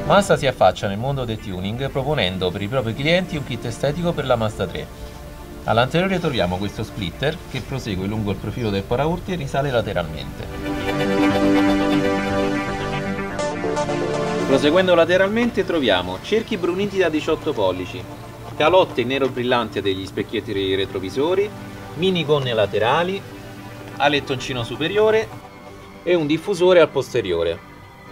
Mazda si affaccia nel mondo del tuning proponendo per i propri clienti un kit estetico per la Mazda 3. All'anteriore troviamo questo splitter che prosegue lungo il profilo del paraurti e risale lateralmente. Proseguendo lateralmente troviamo cerchi bruniti da 18 pollici, calotte in nero brillante degli specchietti retrovisori, mini gonne laterali, alettoncino superiore e un diffusore al posteriore.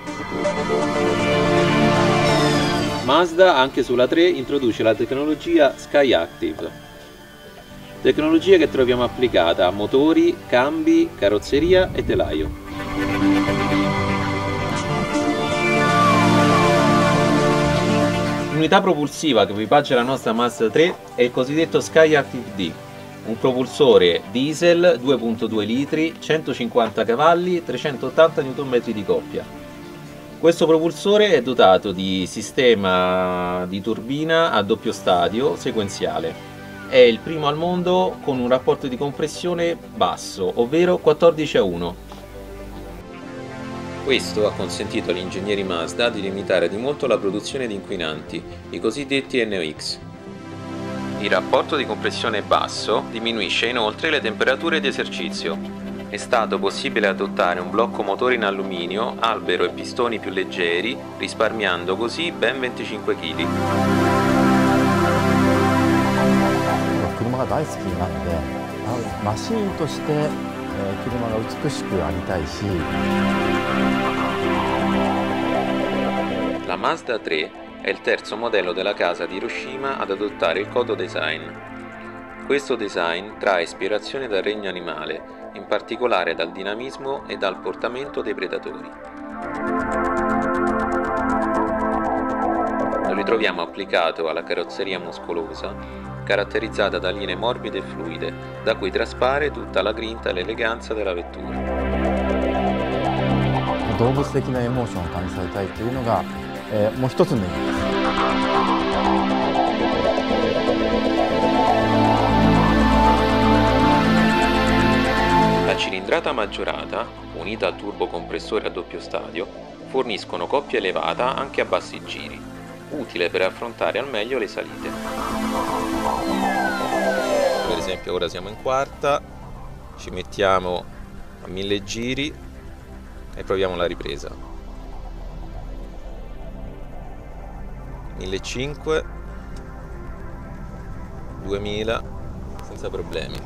Mazda anche sulla 3 introduce la tecnologia SkyActiv, tecnologia che troviamo applicata a motori, cambi, carrozzeria e telaio. L'unità propulsiva che equipaggia la nostra Mazda 3 è il cosiddetto SkyActiv D, un propulsore diesel 2.2 litri, 150 cavalli, 380 Nm di coppia. Questo propulsore è dotato di sistema di turbina a doppio stadio sequenziale. È il primo al mondo con un rapporto di compressione basso, ovvero 14:1. Questo ha consentito agli ingegneri Mazda di limitare di molto la produzione di inquinanti, i cosiddetti NOx. Il rapporto di compressione basso diminuisce inoltre le temperature di esercizio. È stato possibile adottare un blocco motore in alluminio, albero e pistoni più leggeri, risparmiando così ben 25 kg. 車が大好きになってマシーンとして車が美しくありたいし La Mazda 3 è il terzo modello della casa di Hiroshima ad adottare il Kodo Design. Questo design trae ispirazione dal regno animale, in particolare dal dinamismo e dal portamento dei predatori. Lo ritroviamo applicato alla carrozzeria muscolosa, caratterizzata da linee morbide e fluide, da cui traspare tutta la grinta e l'eleganza della vettura. 動物的なエモーションを感じされたいというのがもう一つの意味です。 La cilindrata maggiorata, unita al turbocompressore a doppio stadio, forniscono coppia elevata anche a bassi giri, utile per affrontare al meglio le salite. Per esempio ora siamo in quarta, ci mettiamo a 1000 giri e proviamo la ripresa. 1500, 2000 senza problemi.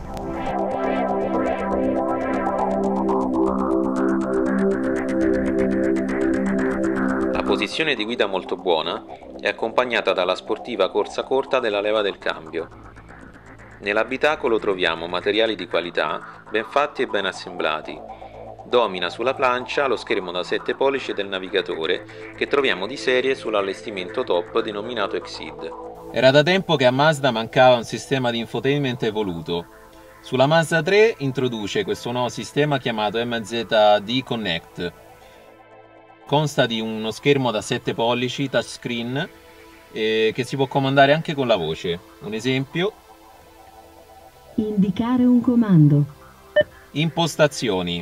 La posizione di guida molto buona è accompagnata dalla sportiva corsa corta della leva del cambio. Nell'abitacolo troviamo materiali di qualità, ben fatti e ben assemblati. Domina sulla plancia lo schermo da 7 pollici del navigatore che troviamo di serie sull'allestimento top denominato Exceed. Era da tempo che a Mazda mancava un sistema di infotainment evoluto. Sulla Mazda 3 introduce questo nuovo sistema chiamato MZD Connect. Consta di uno schermo da 7 pollici touchscreen che si può comandare anche con la voce. Un esempio: indicare un comando. Impostazioni.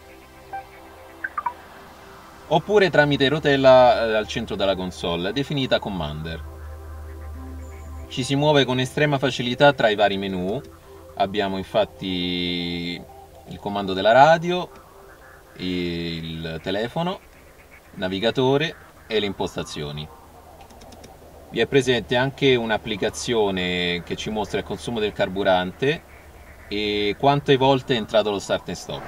Oppure tramite rotella al centro della console, definita Commander. Ci si muove con estrema facilità tra i vari menu. Abbiamo infatti il comando della radio, il telefono, navigatore e le impostazioni. Vi è presente anche un'applicazione che ci mostra il consumo del carburante e quante volte è entrato lo start and stop.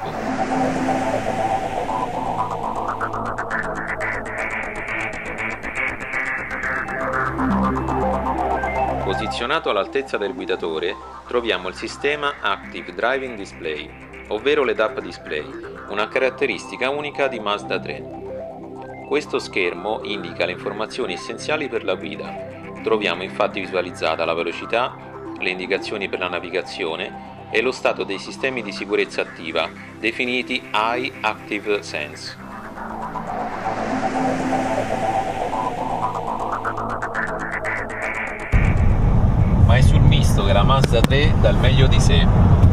Posizionato all'altezza del guidatore troviamo il sistema Active Driving Display, ovvero l'EDAP Display, una caratteristica unica di Mazda 3. Questo schermo indica le informazioni essenziali per la guida. Troviamo infatti visualizzata la velocità, le indicazioni per la navigazione e lo stato dei sistemi di sicurezza attiva, definiti High Active Sense. Ma è sul misto che la Mazda 3 dà il meglio di sé.